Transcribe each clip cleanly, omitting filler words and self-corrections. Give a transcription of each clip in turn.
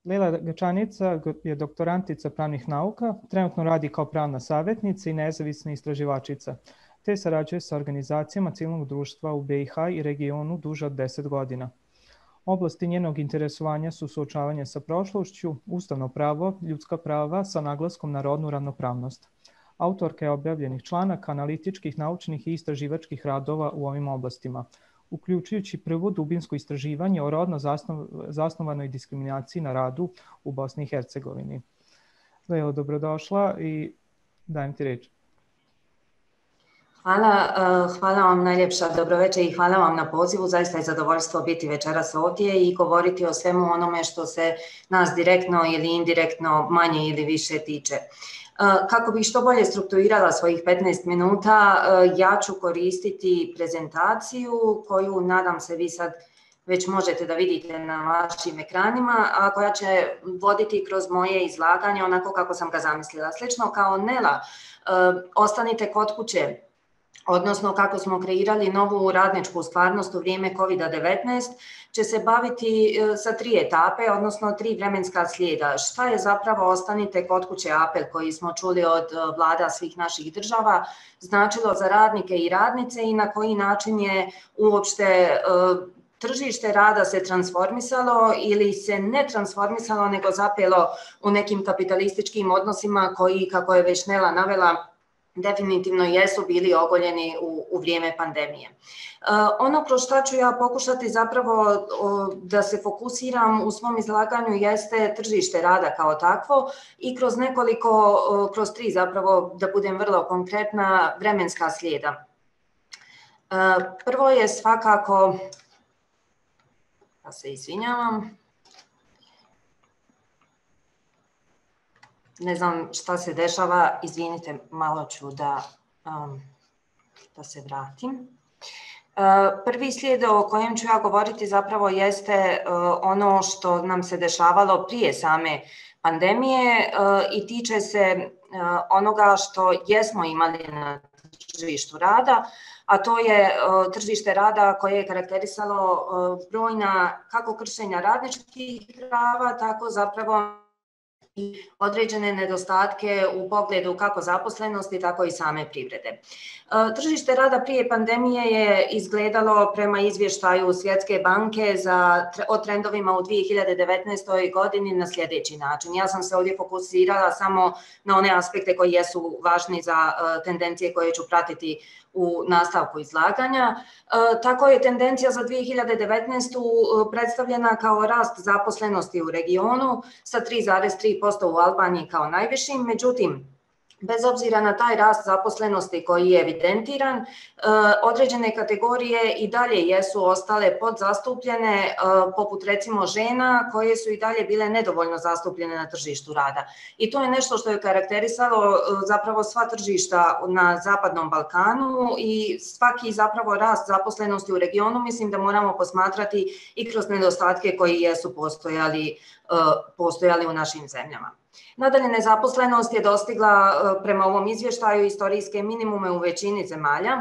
Lila Gačanica je doktorantica pravnih nauka, trenutno radi kao pravna savjetnica i nezavisna istraživačica, te sarađuje sa organizacijama civilnog društva u BiH i regionu duže od 10 godina. Oblasti njenog interesovanja su suočavanje sa prošlošću, ustavno pravo, ljudska prava sa naglaskom na rodnu ravnopravnost. Autorka je objavljenih članaka, analitičkih, naučnih i istraživačkih radova u ovim oblastima, uključujući prvo dubinsko istraživanje o rodno zasnovanoj diskriminaciji na radu u Bosni i Hercegovini. Lelo, dobrodošla i dajem ti reč. Hvala vam najljepša, dobroveče i hvala vam na pozivu. Zaista je zadovoljstvo biti večeras ovdje i govoriti o svemu onome što se nas direktno ili indirektno manje ili više tiče. Kako bih što bolje strukturirala svojih 15 minuta, ja ću koristiti prezentaciju koju nadam se vi sad već možete da vidite na vašim ekranima, a koja će voditi kroz moje izlaganje onako kako sam ga zamislila. Slično kao Nela, ostanite kod kuće, odnosno kako smo kreirali novu radničku stvarnost u vrijeme COVID-19, će se baviti sa 3 etape, odnosno 3 vremenska slijeda. Šta je zapravo ostanite kod kuće apel koji smo čuli od vlada svih naših država značilo za radnike i radnice i na koji način je uopšte tržište rada se transformisalo ili se ne transformisalo nego zapelo u nekim kapitalističkim odnosima koji, kako je već Nela navela, definitivno jesu bili ogoljeni u vrijeme pandemije. Ono kroz šta ću ja pokušati zapravo da se fokusiram u svom izlaganju jeste tržište rada kao takvo i kroz kroz 3 zapravo, da budem vrlo konkretna, vremenska slijeda. Prvo je svakako, pa se izvinjavam, ne znam šta se dešava, izvinite, malo ću da se vratim. Prvi slijed o kojem ću ja govoriti zapravo jeste ono što nam se dešavalo prije same pandemije i tiče se onoga što jesmo imali na tržištu rada, a to je tržište rada koje je karakterisalo brojna kako kršenja radničkih prava, tako zapravo i određene nedostatke u pogledu kako zaposlenosti, tako i same privrede. Tržište rada prije pandemije je izgledalo prema izvještaju Svjetske banke o trendovima u 2019. godini na sljedeći način. Ja sam se ovdje fokusirala samo na one aspekte koji jesu važni za tendencije koje ću pratiti u nastavku izlaganja. Tako je tendencija za 2019. predstavljena kao rast zaposlenosti u regionu sa 3,3% u Albaniji kao najvišim, međutim, bez obzira na taj rast zaposlenosti koji je evidentiran, određene kategorije i dalje jesu ostale podzastupljene, poput recimo žena koje su i dalje bile nedovoljno zastupljene na tržištu rada. I to je nešto što je karakterisalo zapravo sva tržišta na Zapadnom Balkanu i svaki zapravo rast zaposlenosti u regionu mislim da moramo posmatrati i kroz nedostatke koji jesu postojali u našim zemljama. Nadalje, nezaposlenost je dostigla prema ovom izvještaju istorijske minimume u većini zemalja.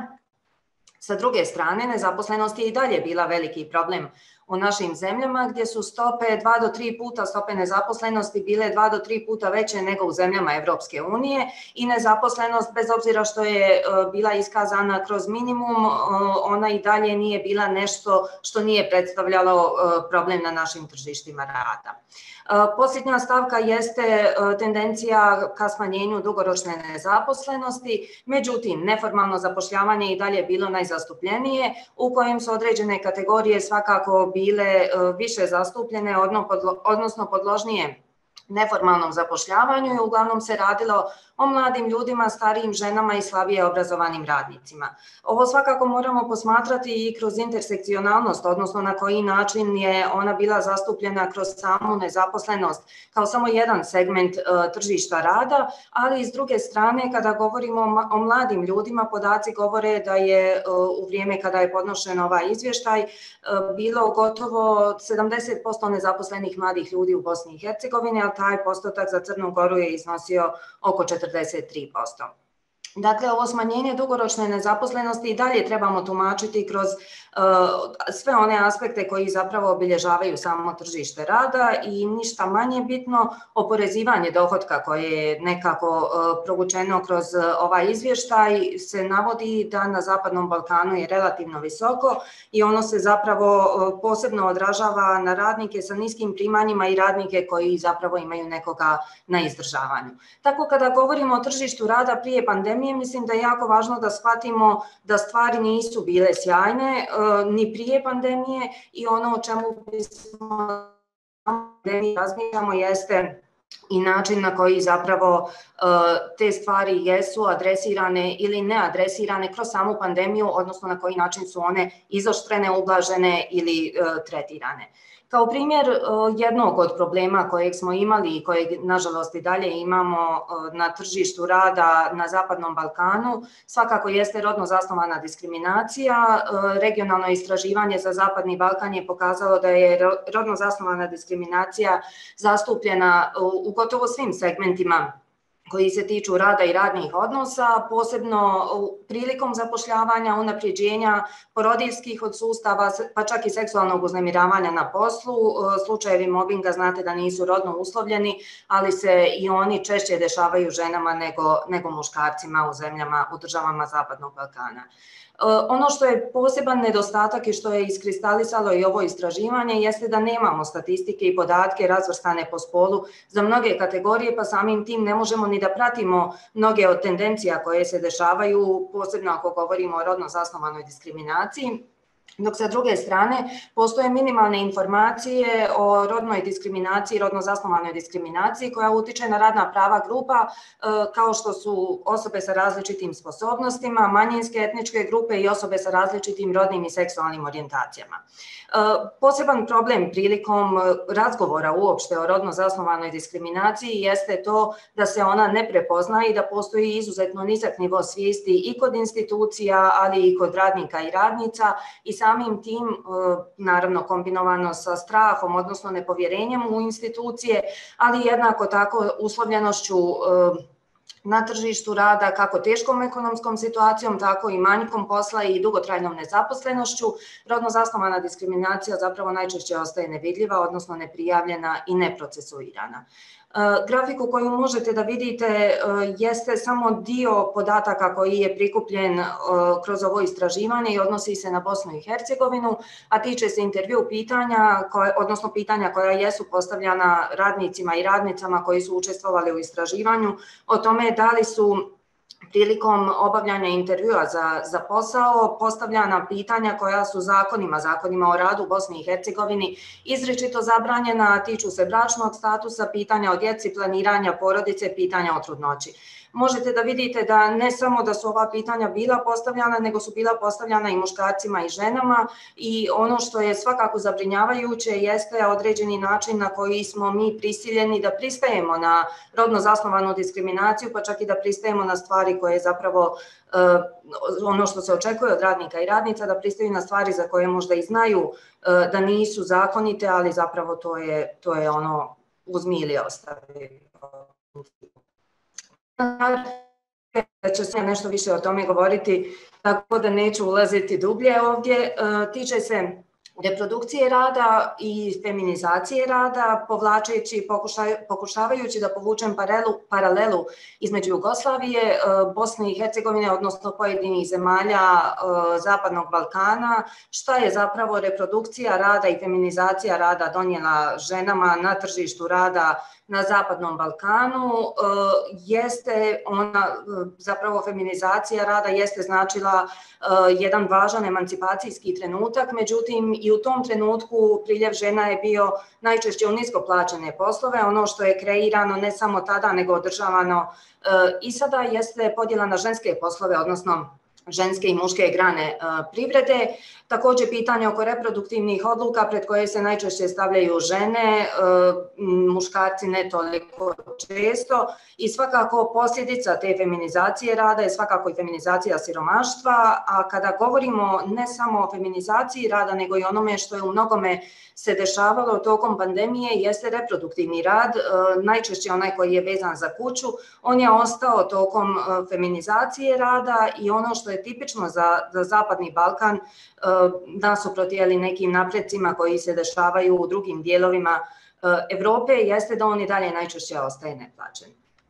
Sa druge strane, nezaposlenost je i dalje bila veliki problem u našim zemljama gdje su stope 2 do 3 puta stope nezaposlenosti bile 2 do 3 puta veće nego u zemljama Evropske unije i nezaposlenost, bez obzira što je bila iskazana kroz minimum, ona i dalje nije bila nešto što nije predstavljalo problem na našim tržištima rada. Posljednja stavka jeste tendencija ka smanjenju dugoročne nezaposlenosti, međutim, neformalno zapošljavanje i dalje bilo najzastupljenije, u kojem su određene kategorije svakako bile više zastupljene, odnosno podložnije neformalnom zapošljavanju i uglavnom se radilo o mladim ljudima, starijim ženama i slabije obrazovanim radnicima. Ovo svakako moramo posmatrati i kroz intersekcionalnost, odnosno na koji način je ona bila zastupljena kroz samu nezaposlenost kao samo jedan segment tržišta rada, ali i s druge strane kada govorimo o mladim ljudima, podaci govore da je u vrijeme kada je podnošen ovaj izvještaj bilo gotovo 70% nezaposlenih mladih ljudi u Bosni i Hercegovini, a taj postotak za Crnu Goru je iznosio oko 43%. Dakle, ovo smanjenje dugoročne nezaposlenosti i dalje trebamo tumačiti kroz sve one aspekte koji zapravo obilježavaju samo tržište rada i ništa manje bitno oporezivanje dohotka koje je nekako provučeno kroz ovaj izvještaj se navodi da na Zapadnom Balkanu je relativno visoko i ono se zapravo posebno odražava na radnike sa niskim primanjima i radnike koji zapravo imaju nekoga na izdržavanju. Tako kada govorimo o tržištu rada prije pandemije, mislim da je jako važno da shvatimo da stvari nisu bile sjajne ni prije pandemije i ono o čemu bismo razmišljamo jeste i način na koji zapravo te stvari jesu adresirane ili neadresirane kroz samu pandemiju, odnosno na koji način su one izoštrene, ublažene ili tretirane. Kao primjer jednog od problema kojeg smo imali i kojeg nažalost i dalje imamo na tržištu rada na Zapadnom Balkanu svakako jeste rodno zasnovana diskriminacija. Regionalno istraživanje za Zapadni Balkan je pokazalo da je rodno zasnovana diskriminacija zastupljena u gotovo svim segmentima koji se tiču rada i radnih odnosa, posebno prilikom zapošljavanja, unapređenja porodiljskih odsustava, pa čak i seksualnog uznemiravanja na poslu. Slučajevi mobinga znate da nisu rodno uslovljeni, ali se i oni češće dešavaju ženama nego muškarcima u državama Zapadnog Balkana. Ono što je poseban nedostatak i što je iskristalisalo i ovo istraživanje jeste da nemamo statistike i podatke razvrstane po spolu za mnoge kategorije, pa samim tim ne možemo ni da pratimo mnoge od tendencija koje se dešavaju, posebno ako govorimo o rodno zasnovanoj diskriminaciji. Dok sa druge strane postoje minimalne informacije o rodnoj diskriminaciji, rodno zasnovanoj diskriminaciji koja utiče na radna prava grupa kao što su osobe sa različitim sposobnostima, manjinske etničke grupe i osobe sa različitim rodnim i seksualnim orijentacijama. Poseban problem prilikom razgovora uopšte o rodno zasnovanoj diskriminaciji jeste to da se ona ne prepozna i da postoji izuzetno nizak nivo svijesti i kod institucija, ali i kod radnika i radnica i samim tim, naravno kombinovano sa strahom, odnosno nepovjerenjem u institucije, ali jednako tako uslovljenošću na tržištu rada, kako teškom ekonomskom situacijom, tako i manjkom posla i dugotrajnom nezaposlenošću, rodno zasnovana diskriminacija zapravo najčešće ostaje nevidljiva, odnosno neprijavljena i neprocesuirana. Grafiku koju možete da vidite jeste samo dio podataka koji je prikupljen kroz ovo istraživanje i odnosi se na Bosnu i Hercegovinu, a tiče se intervju pitanja, odnosno pitanja koja jesu postavljana radnicima i radnicama koji su učestvovali u istraživanju o tome da li su prilikom obavljanja intervjua za posao postavljana pitanja koja su zakonima o radu u Bosni i Hercegovini izričito zabranjena, a tiču se bračnog statusa, pitanja o djeci, planiranja porodice, pitanja o trudnoći. Možete da vidite da ne samo da su ova pitanja bila postavljana, nego su bila postavljana i muškarcima i ženama i ono što je svakako zabrinjavajuće jeste određeni način na koji smo mi prisiljeni da pristajemo na rodno zasnovanu diskriminaciju, pa čak i da pristajemo na stvari koje zapravo ono što se očekuje od radnika i radnica, da pristaju na stvari za koje možda i znaju da nisu zakonite, ali zapravo to je ono uzmi ili ostavi. Da će se nešto više o tome govoriti, tako da neću ulaziti dublje ovdje. Tiče se reprodukcije rada i feminizacije rada, pokušavajući da povučem paralelu između Jugoslavije, Bosne i Hercegovine, odnosno pojedinih zemalja Zapadnog Balkana, šta je zapravo reprodukcija rada i feminizacija rada donijela ženama na tržištu rada na Zapadnom Balkanu. Jeste ona, zapravo feminizacija rada jeste značila jedan važan emancipacijski trenutak, međutim i u tom trenutku priljev žena je bio najčešće u nisko plaćene poslove. Ono što je kreirano ne samo tada nego održavano i sada jeste podjela na ženske poslove, odnosno ženske i muške grane privrede. Također pitanje oko reproduktivnih odluka pred koje se najčešće stavljaju žene, muškarci ne toliko često, i svakako posljedica te feminizacije rada je svakako i feminizacija siromaštva, a kada govorimo ne samo o feminizaciji rada nego i onome što je u mnogome se dešavalo tokom pandemije jeste reproduktivni rad, najčešće onaj koji je vezan za kuću, on je ostao tokom feminizacije rada i ono što je tipično za Zapadni Balkan nasuprot nekim napredcima koji se dešavaju u drugim dijelovima Europe jeste da on i dalje najčešće ostaje neplaćen.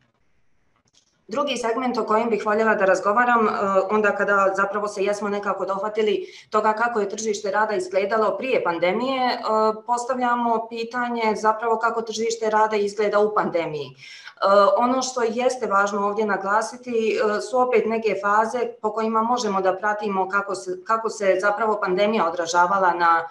Drugi segment o kojem bih voljela da razgovaram, onda kada zapravo se jesmo nekako dohvatili toga kako je tržište rada izgledalo prije pandemije, postavljamo pitanje zapravo kako tržište rada izgleda u pandemiji. Ono što jeste važno ovdje naglasiti su opet neke faze po kojima možemo da pratimo kako se zapravo pandemija odražavala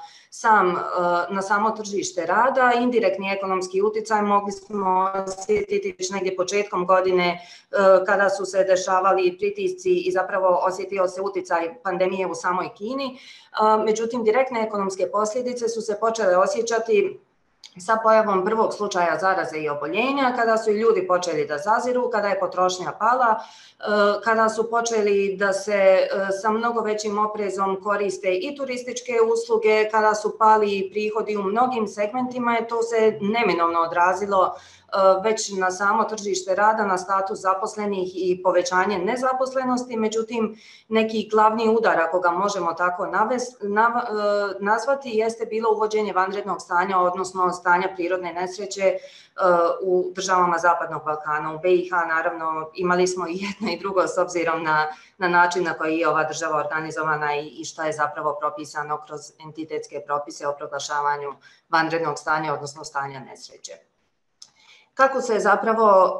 na samo tržište rada. Indirektni ekonomski utjecaj mogli smo osjetiti već negdje početkom godine kada su se dešavali pritisci i zapravo osjetio se utjecaj pandemije u samoj Kini. Međutim, direktne ekonomske posljedice su se počele osjećati sa pojavom prvog slučaja zaraze i oboljenja, kada su ljudi počeli da zaziru, kada je potrošnja pala, kada su počeli da se sa mnogo većim oprezom koriste i turističke usluge, kada su pali prihodi u mnogim segmentima, to se neminovno odrazilo već na samo tržište rada, na status zaposlenih i povećanje nezaposlenosti. Međutim, neki glavni udar, ako ga možemo tako nazvati, jeste bilo uvođenje vanrednog stanja, odnosno stanja prirodne nesreće u državama Zapadnog Balkana. U BiH naravno imali smo i jedno i drugo s obzirom na način na koji je ova država organizovana i što je zapravo propisano kroz entitetske propise o proglašavanju vanrednog stanja, odnosno stanja nesreće. Kako se zapravo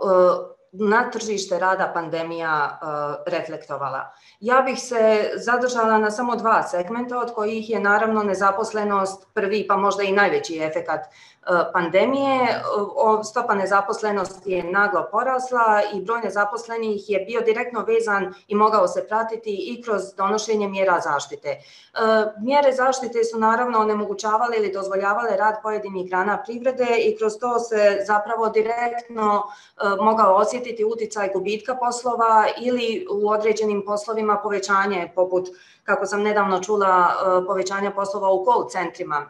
na tržište rada pandemija reflektovala? Ja bih se zadržala na samo dva segmenta, od kojih je naravno nezaposlenost prvi, pa možda i najveći efekat pandemije. Stopa nezaposlenosti je naglo porasla i broj nezaposlenih je bio direktno vezan i mogao se pratiti i kroz donošenje mjera zaštite. Mjere zaštite su naravno onemogućavale ili dozvoljavale rad pojedinih grana privrede i kroz to se zapravo direktno mogao osjetiti utjecaj gubitka poslova ili u određenim poslovima povećanje, poput, kako sam nedavno čula, povećanja poslova u call centrima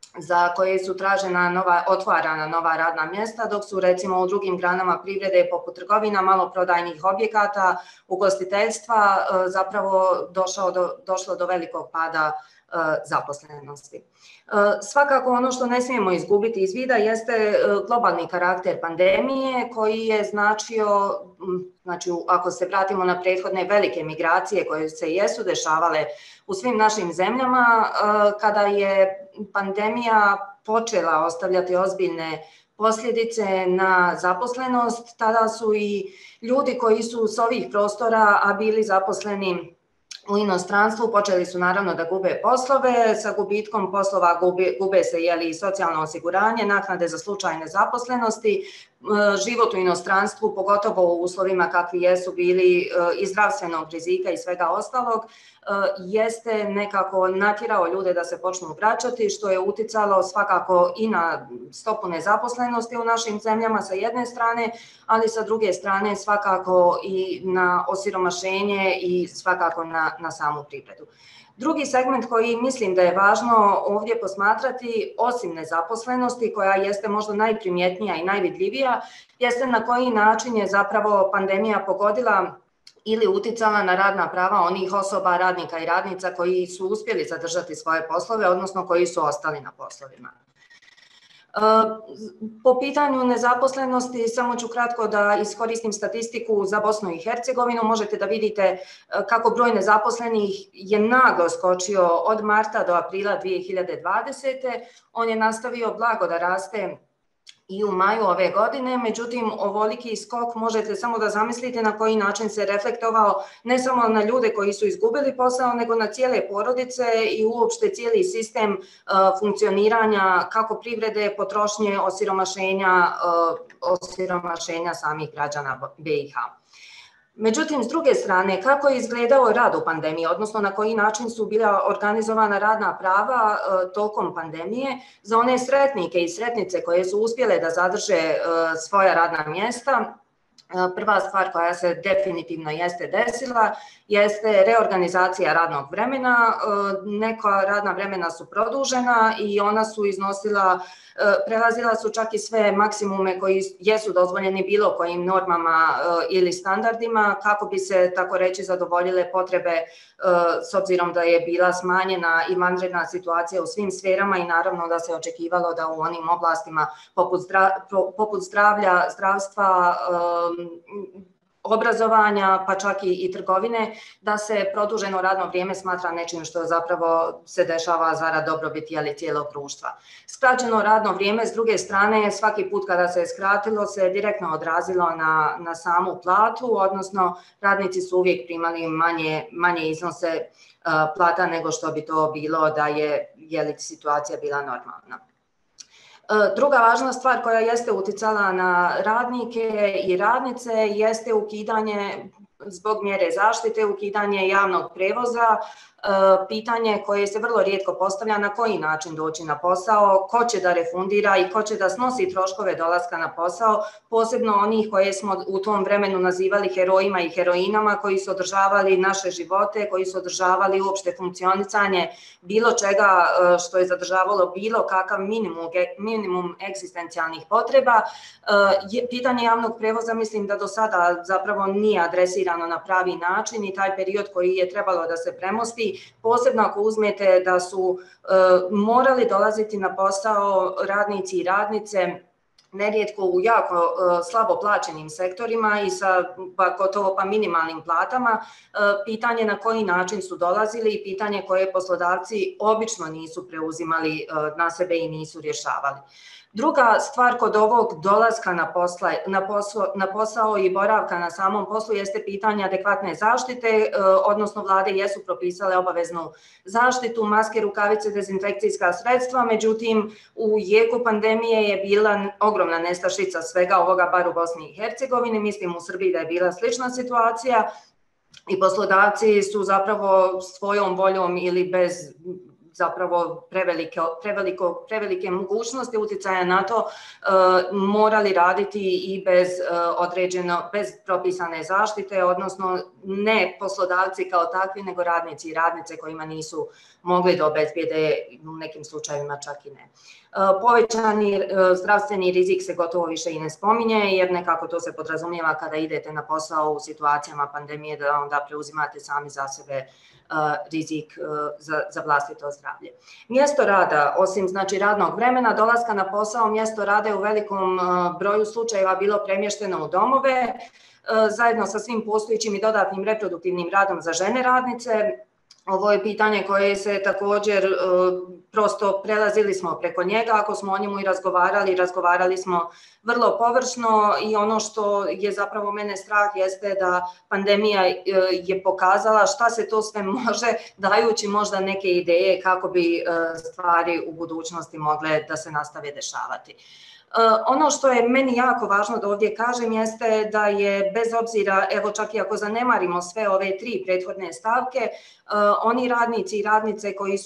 za koje su otvarana nova radna mjesta, dok su recimo u drugim granama privrede poput trgovina, maloprodajnih objekata, ugostiteljstva zapravo došlo do velikog pada zaposlenosti. Svakako ono što ne smijemo izgubiti iz vida jeste globalni karakter pandemije koji je značio, znači ako se vratimo na prethodne velike migracije koje se jesu dešavale u svim našim zemljama, kada je pandemija počela ostavljati ozbiljne posljedice na zaposlenost, tada su i ljudi koji su s ovih prostora, a bili zaposleni u inostranstvu, počeli su naravno da gube poslove. Sa gubitkom poslova gube se i socijalno osiguranje, naknade za slučaj nezaposlenosti, život u inostranstvu, pogotovo u uslovima kakvi jesu bili i zdravstvenog rizika i svega ostalog, jeste nekako natjerao ljude da se počnu vraćati, što je uticalo svakako i na stopu nezaposlenosti u našim zemljama sa jedne strane, ali sa druge strane svakako i na osiromašenje i svakako na samu privredu. Drugi segment koji mislim da je važno ovdje posmatrati, osim nezaposlenosti, koja jeste možda najprimjetnija i najvidljivija, jeste na koji način je zapravo pandemija pogodila ili uticala na radna prava onih osoba, radnika i radnica koji su uspjeli zadržati svoje poslove, odnosno koji su ostali na poslovima. Po pitanju nezaposlenosti, samo ću kratko da iskoristim statistiku za Bosnu i Hercegovinu. Možete da vidite kako broj nezaposlenih je naglo skočio od marta do aprila 2020. On je nastavio blago da raste i u maju ove godine, međutim ovoliki skok možete samo da zamislite na koji način se reflektovao ne samo na ljude koji su izgubili posao, nego na cijele porodice i uopšte cijeli sistem funkcioniranja kako privrede, potrošnje, osiromašenja samih građana BiH. Međutim, s druge strane, kako je izgledao rad u pandemiji, odnosno na koji način su bila organizovana radna prava tokom pandemije za one sretnike i sretnice koje su uspjele da zadrže svoja radna mjesta? Prva stvar koja se definitivno jeste desila jeste reorganizacija radnog vremena. Neka radna vremena su produžena i ona su iznosila, prelazila su čak i sve maksimume koji jesu dozvoljeni bilo kojim normama ili standardima kako bi se, tako reći, zadovoljile potrebe s obzirom da je bila smanjena i vanredna situacija u svim sferama i naravno da se očekivalo da u onim oblastima poput zdravlja, zdravstva, obrazovanja, pa čak i trgovine, da se produženo radno vrijeme smatra nečim što zapravo se dešava zarad dobrobiti cijelog društva. Skraćeno radno vrijeme, s druge strane, svaki put kada se je skratilo, se direktno odrazilo na samu platu, odnosno radnici su uvijek primali manje iznose plata nego što bi to bilo da je situacija bila normalna. Druga važna stvar koja jeste uticala na radnike i radnice jeste ukidanje, zbog mjere zaštite, ukidanje javnog prevoza, pitanje koje se vrlo rijetko postavlja, na koji način doći na posao, ko će da refundira i ko će da snosi troškove dolaska na posao, posebno onih koje smo u tom vremenu nazivali herojima i heroinama, koji su održavali naše živote, koji su održavali uopšte funkcionisanje bilo čega što je zadržavalo bilo kakav minimum egzistencijalnih potreba. Pitanje javnog prevoza mislim da do sada zapravo nije adresirano na pravi način i taj period koji je trebalo da se premosti, posebno ako uzmete da su morali dolaziti na posao radnici i radnice nerijetko u jako slabo plaćenim sektorima i sa gotovo pa minimalnim platama, pitanje na koji način su dolazili i pitanje koje poslodavci obično nisu preuzimali na sebe i nisu rješavali. Druga stvar kod ovog dolaska na posao i boravka na samom poslu jeste pitanje adekvatne zaštite, odnosno vlade jesu propisale obaveznu zaštitu, maske, rukavice, dezinfekcijska sredstva, međutim u jeku pandemije je bila ogromna nestašica svega ovoga, bar u Bosni i Hercegovini, mislim u Srbiji da je bila slična situacija i poslodavci su zapravo svojom voljom ili bez zapravo prevelike mogućnosti uticaja na to morali raditi i bez propisane zaštite, odnosno ne poslodavci kao takvi, nego radnici i radnice kojima nisu mogli da obezbijede, u nekim slučajevima čak i ne. Povećani zdravstveni rizik se gotovo više i ne spominje, jer nekako to se podrazumijeva kada idete na posao u situacijama pandemije da onda preuzimate sami za sebe rizik za vlastito zdravlje. Mjesto rada, osim znači radnog vremena, dolaska na posao, mjesto rada je u velikom broju slučajeva bilo premješteno u domove, zajedno sa svim postojećim i dodatnim reproduktivnim radom za žene radnice. Ovo je pitanje koje se također prosto prelazili smo preko njega, ako smo o njemu i razgovarali smo vrlo površno i ono što je zapravo mene strah jeste da pandemija je pokazala šta se to sve može, dajući možda neke ideje kako bi stvari u budućnosti mogle da se nastave dešavati. Ono što je meni jako važno da ovdje kažem jeste da je bez obzira, evo čak i ako zanemarimo sve ove tri prethodne stavke, oni radnici i radnice koji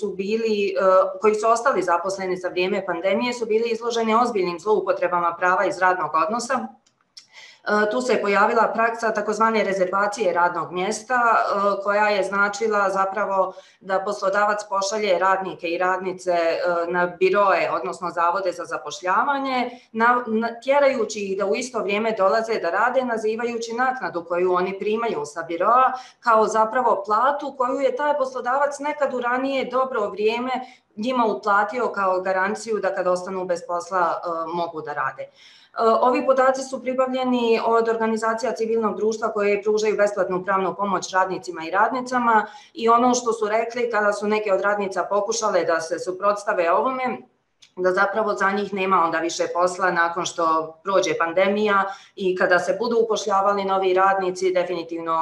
su ostali zaposleni za vrijeme pandemije su bili izloženi ozbiljnim zloupotrebama prava iz radnog odnosa. Tu se je pojavila praksa takozvane rezervacije radnog mjesta koja je značila zapravo da poslodavac pošalje radnike i radnice na biroe, odnosno zavode za zapošljavanje, tjerajući ih da u isto vrijeme dolaze da rade, nazivajući naknadu koju oni primaju sa biroa kao zapravo platu koju je taj poslodavac nekad u ranije dobro vrijeme njima uplatio kao garanciju da kad ostanu bez posla mogu da rade. Ovi podaci su pribavljeni od organizacija civilnog društva koje pružaju besplatnu pravnu pomoć radnicima i radnicama i ono što su rekli kada su neke od radnica pokušale da se suprotstave ovome, da zapravo za njih nema onda više posla nakon što prođe pandemija i kada se budu upošljavali novi radnici, definitivno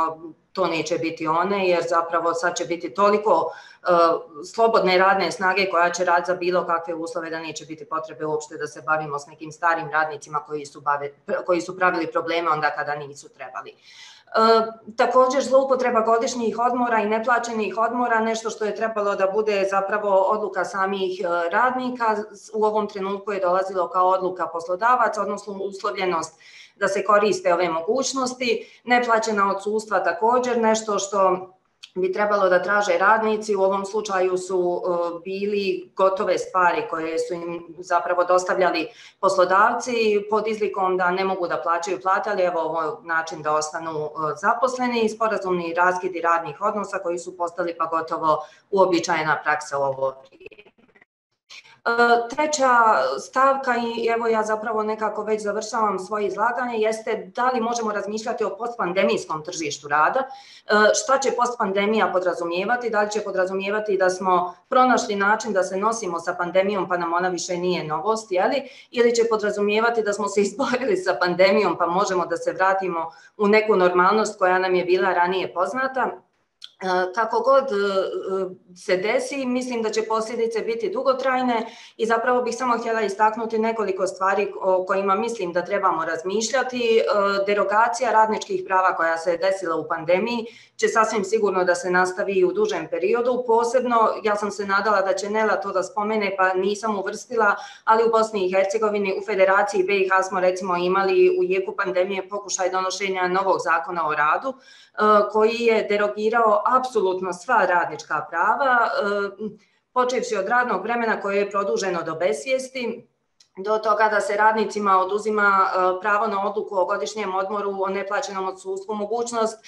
to neće biti one, jer zapravo sad će biti toliko slobodne radne snage koja će raditi za bilo kakve uslove da neće biti potrebe uopšte da se bavimo s nekim starim radnicima koji su pravili probleme onda kada nisu trebali. Također zloupotreba godišnjih odmora i neplaćenih odmora, nešto što je trebalo da bude zapravo odluka samih radnika, u ovom trenutku je dolazilo kao odluka poslodavaca, odnosno uslovljenost da se koriste ove mogućnosti. Neplaćena odsustva također, nešto što bi trebalo da traže radnici, u ovom slučaju su bili gotove stvari koje su im zapravo dostavljali poslodavci pod izlikom da ne mogu da plaćaju plate, ali evo ovo je način da ostanu zaposleni i sporazumni raskidi radnih odnosa koji su postali pa gotovo uobičajena praksa u ovo vrijeme. Treća stavka, i evo ja zapravo nekako već završavam svoje izlaganje, jeste da li možemo razmišljati o postpandemijskom tržištu rada, šta će postpandemija podrazumijevati, da li će podrazumijevati da smo pronašli način da se nosimo sa pandemijom pa nam ona više nije novost, ili će podrazumijevati da smo se izborili sa pandemijom pa možemo da se vratimo u neku normalnost koja nam je bila ranije poznata. Kako god se desi, mislim da će posljedice biti dugotrajne i zapravo bih samo htjela istaknuti nekoliko stvari o kojima mislim da trebamo razmišljati. Derogacija radničkih prava koja se je desila u pandemiji će sasvim sigurno da se nastavi i u dužem periodu. Posebno, ja sam se nadala da će Nela to da spomene, pa nisam uvrstila, ali u Bosni i Hercegovini, u Federaciji BiH smo recimo imali u jeku pandemije pokušaj donošenja novog zakona o radu, koji je derogirao apsolutno sva radnička prava, počevši od radnog vremena koje je produženo do besvijesti, do toga da se radnicima oduzima pravo na odluku o godišnjem odmoru, o neplaćenom odsustvu, mogućnost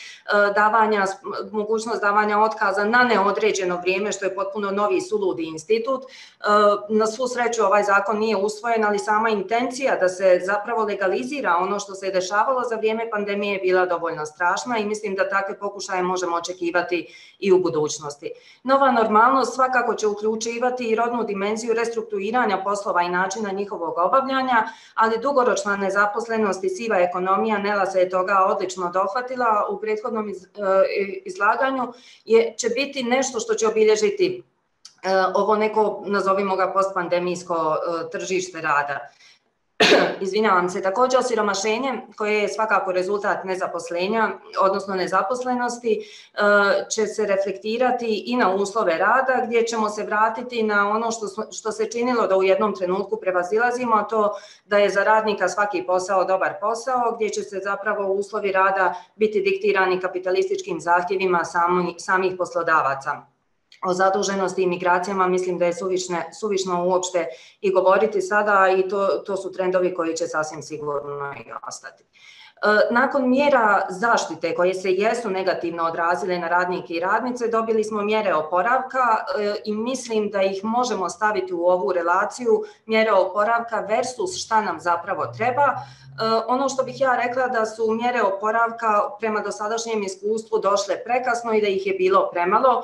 davanja otkaza na neodređeno vrijeme, što je potpuno novi suludi institut. Na svu sreću ovaj zakon nije usvojen, ali sama intencija da se zapravo legalizira ono što se je dešavalo za vrijeme pandemije je bila dovoljno strašna i mislim da takve pokušaje možemo očekivati i u budućnosti. Nova normalnost svakako će uključivati i rodnu dimenziju restrukturiranja poslova i načina njihovog obavljanja, ali dugoročna nezaposlenost i siva ekonomija, Nela se je toga odlično dohvatila u prethodnom izlaganju, će biti nešto što će obilježiti ovo neko, nazovimo ga, postpandemijsko tržište rada. Izvinjavam se, također osiromašenje koje je svakako rezultat nezaposlenja, odnosno nezaposlenosti, će se reflektirati i na uslove rada gdje ćemo se vratiti na ono što se činilo da u jednom trenutku prevazilazimo, a to da je za radnika svaki posao dobar posao, gdje će se zapravo uslovi rada biti diktirani kapitalističkim zahtjevima samih poslodavaca. O zaduženosti i migracijama mislim da je suvišno uopšte i govoriti sada i to su trendovi koji će sasvim sigurno i ostati. Nakon mjera zaštite koje se jesu negativno odrazile na radnike i radnice, dobili smo mjere oporavka i mislim da ih možemo staviti u ovu relaciju mjere oporavka versus šta nam zapravo treba. Ono što bih ja rekla da su mjere oporavka prema dosadašnjem iskustvu došle prekasno i da ih je bilo premalo.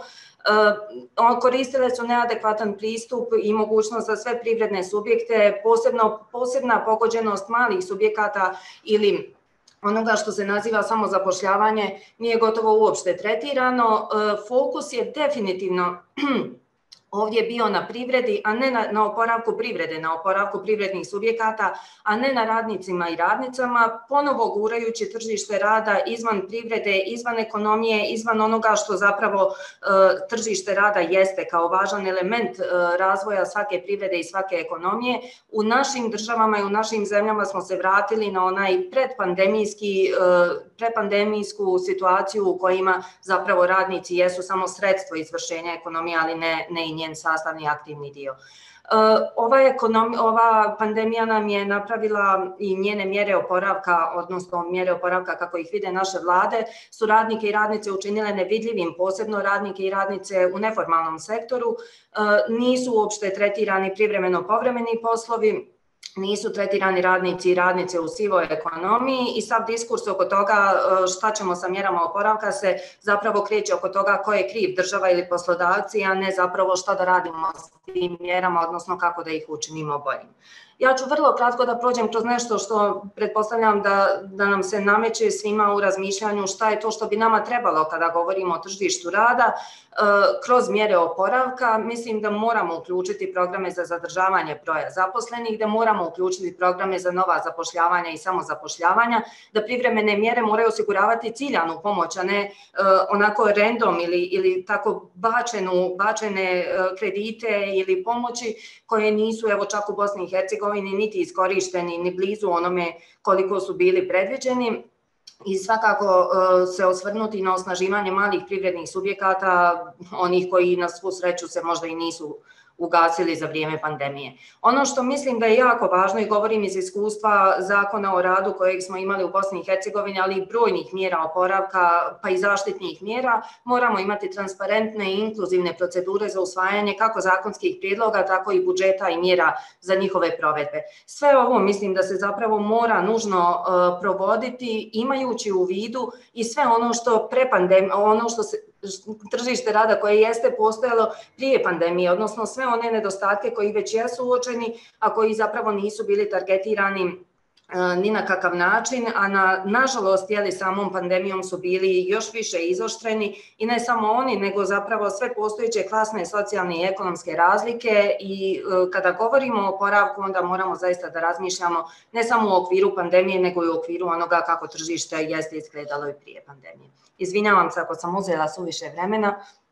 Koristile su neadekvatan pristup i mogućnost za sve privredne subjekte, posebna pogođenost malih subjekata ili onoga što se naziva samozapošljavanje nije gotovo uopšte tretirano. Fokus je definitivno ovdje bio na privredi, a ne na oporavku privrede, na oporavku privrednih subjekata, a ne na radnicima i radnicama, ponovo gurajući tržište rada izvan privrede, izvan ekonomije, izvan onoga što zapravo tržište rada jeste kao važan element razvoja svake privrede i svake ekonomije. U našim državama i u našim zemljama smo se vratili na onaj predpandemijsku situaciju u kojima zapravo radnici jesu samo sredstvo izvršenja ekonomije, ali ne i njen sastavni aktivni dio. Ova pandemija nam je napravila i njene mjere oporavka, odnosno mjere oporavka kako ih vide naše vlade, su radnike i radnice učinile nevidljivim, posebno radnike i radnice u neformalnom sektoru, nisu uopšte tretirani privremeno povremeni poslovi, nisu tretirani radnici i radnice u sivoj ekonomiji i sav diskurs oko toga šta ćemo sa mjerama oporavka se zapravo kreće oko toga ko je kriv, država ili poslodavci, a ne zapravo šta da radimo s tim mjerama, odnosno kako da ih učinimo boljim. Ja ću vrlo kratko da prođem kroz nešto što pretpostavljam da nam se nameće svima u razmišljanju šta je to što bi nama trebalo kada govorimo o tržištu rada. Kroz mjere oporavka mislim da moramo uključiti programe za zadržavanje broja zaposlenih, da moramo uključiti programe za nova zapošljavanja i samozapošljavanja, da privremene mjere moraju osiguravati ciljanu pomoć, a ne onako random ili tako bačene kredite ili pomoći koje nisu, evo čak u Bosni i Hercegovini, niti iskorišteni, ni blizu onome koliko su bili predviđeni. I svakako se osvrnuti na osnaživanje malih privrednih subjekata, onih koji na svu sreću se možda i nisu ugasili za vrijeme pandemije. Ono što mislim da je jako važno i govorim iz iskustva Zakona o radu kojeg smo imali u Bosni i Hercegovini, ali i brojnih mjera oporavka pa i zaštitnih mjera, moramo imati transparentne i inkluzivne procedure za usvajanje kako zakonskih prijedloga, tako i budžeta i mjera za njihove provedbe. Sve ovo mislim da se zapravo mora nužno provoditi imajući u vidu i sve ono što tržište rada koje jeste postojalo prije pandemije, odnosno sve one nedostatke koji već jesu uočeni, a koji zapravo nisu bili targetirani ni na kakav način, a nažalost samom pandemijom su bili još više izoštreni i ne samo oni, nego zapravo sve postojeće klasne, socijalne i ekonomske razlike i kada govorimo o oporavku onda moramo zaista da razmišljamo ne samo u okviru pandemije, nego i u okviru onoga kako tržište jeste izgledalo i prije pandemije. Izvinjavam se ako sam uzela suviše vremena,